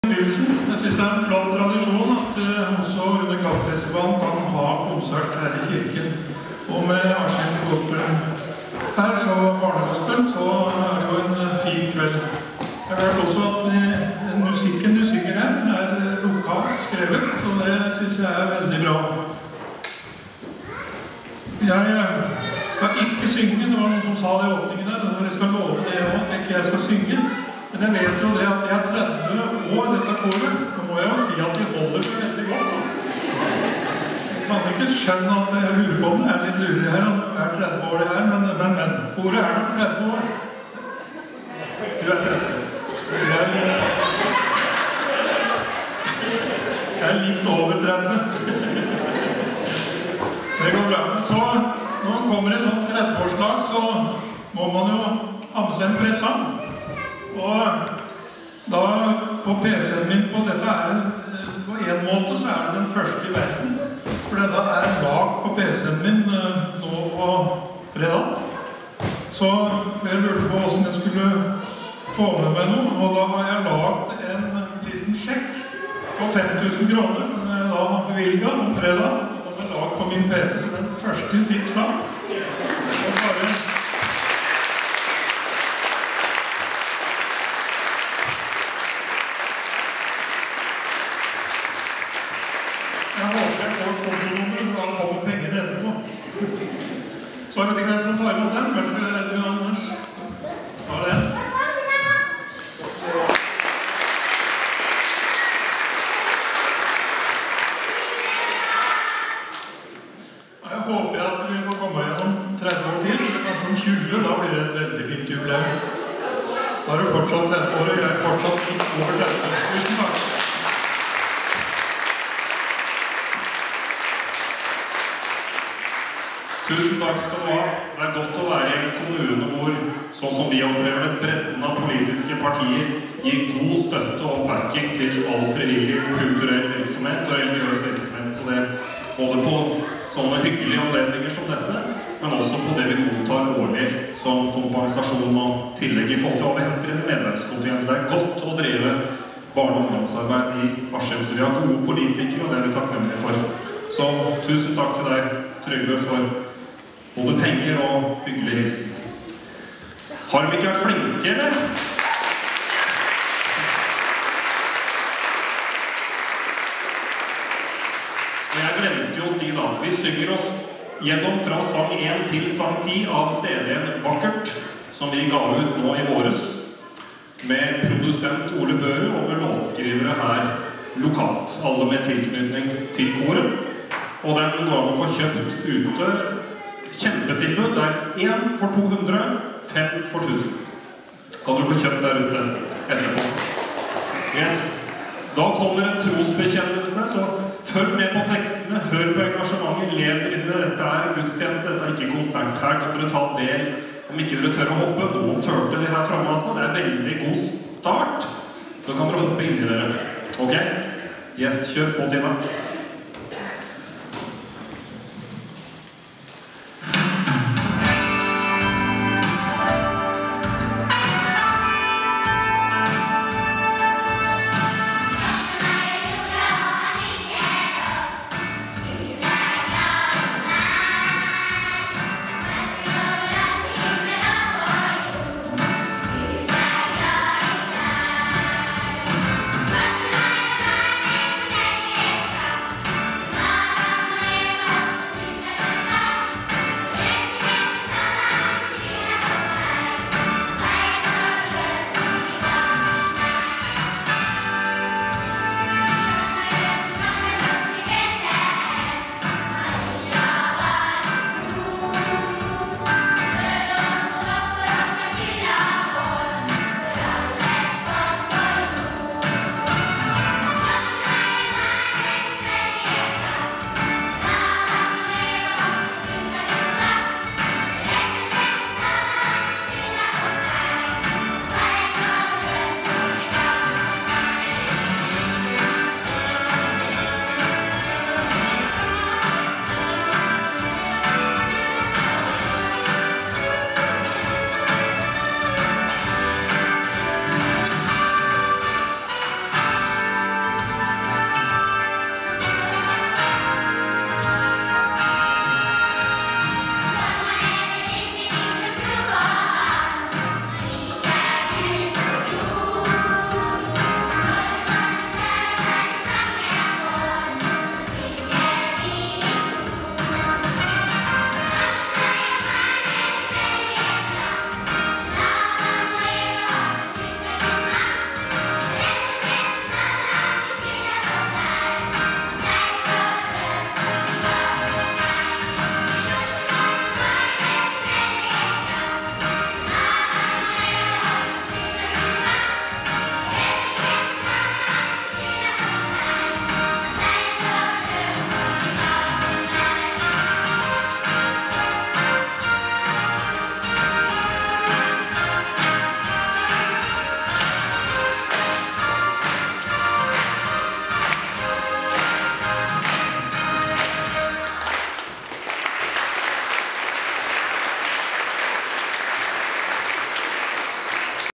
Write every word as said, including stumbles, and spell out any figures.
Jeg synes det er en flott tradisjon at uh, også under Kraftfestivalen kan ha konsert her i kirken. Og med Askim Gospel her, så barnegospel, så er det jo en fin kveld. Jeg har hørt også at uh, musikken du synger her er lokalt skrevet, så det synes jeg er veldig bra. Jeg skal ikke synge, det var noen som sa det i åpningen der, og jeg skal love det også, at ikke jeg skal synge. Men jeg vet jo det at jeg er tretti år dette koret, så må jeg jo si at de holder seg veldig godt. Da. Jeg kan ikke skjønne at jeg lurer på om det er litt lurig her, om jeg er tretti år det her, men, men, men, koret er nok tretti år. Du er tretti. Jeg, jeg er litt over tretti. Det går bra. Men så, når man kommer i et sånt tretti-årslag, så må man jo ha med seg en presang. Og da på P C-en min på dette er en, på en måte så er det den første i verden. For denne er lag på P C-en min nå på fredag. Så jeg lurte på hvordan jeg skulle få med meg noe. Og da har jeg lagt en liten sjekk på fem tusen kroner som jeg da har bevilget om fredag. Og den er lagt på min P C som den første i sitt slag. Og bare... Jeg håper jeg får kontonummer, for da kommer pengene etterpå. Så jeg vet ikke hvem som tar imot den, kanskje er det Anders. Ta den. Jeg håper at vi får komme gjennom tretti år til, eller kanskje om tjue, da blir det et veldig fint jubileum. Da er du fortsatt tretti år, og jeg er fortsatt litt over tretti. Tusen takk. Tusen takk skal du ha. Det er godt å være i en kommune hvor, sånn som vi opplever det, bredden av politiske partier gir god støtte og backing til all frivillig kulturell virksomhet og religiøs virksomhet. Så det både på sånne hyggelige anledninger som dette, men også på det vi mottar årlig som kompensasjon og tillegg i forhold til hva vi henter inn i medlemskontingent. Det er godt å drive barne- og ungdomsarbeid i Askim, så vi har gode politikere, og det er vi takknemlige for. Så tusen takk til deg, Trygve, for både penger og hyggelig hilsen. Har de ikke vært flinke, eller? Og jeg glemte jo å si da at vi synger oss gjennom fra sang én til sang ti av C D-en Vakkert, som vi ga ut nå i våres, med produsent Ole Børu og med låtskrivere her lokalt, alle med tilknytning til koret. Og den går an å få kjøpt ute. Kjempetilbud, det er én for to hundre, fem for tusen. Kan du få kjøpt der ute etterpå. Yes. Da kommer en trosbekjennelse, så følg med på tekstene, hør på engasjementet, lev inn i det. Dette er gudstjeneste, dette er ikke konsert. Her kan dere ta del, om ikke dere tør å hoppe. Noen tørte de her fremme, altså. Det er veldig god start. Så kan dere hoppe inn i dere. Ok? Yes, kjør på, Tina.